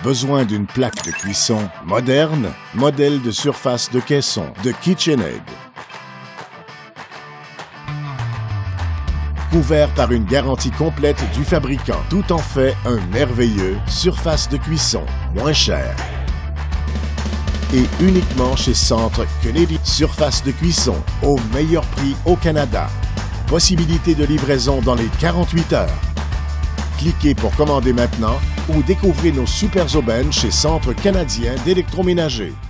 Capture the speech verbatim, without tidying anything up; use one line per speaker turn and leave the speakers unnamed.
Besoin d'une plaque de cuisson moderne? Modèle de surface de caisson de KitchenAid. Couvert par une garantie complète du fabricant. Tout en fait un merveilleux surface de cuisson moins cher. Et uniquement chez Centre Kennedy. Surface de cuisson au meilleur prix au Canada. Possibilité de livraison dans les quarante-huit heures. Cliquez pour commander maintenant ou découvrez nos super aubaines chez Centre canadien d'électroménager.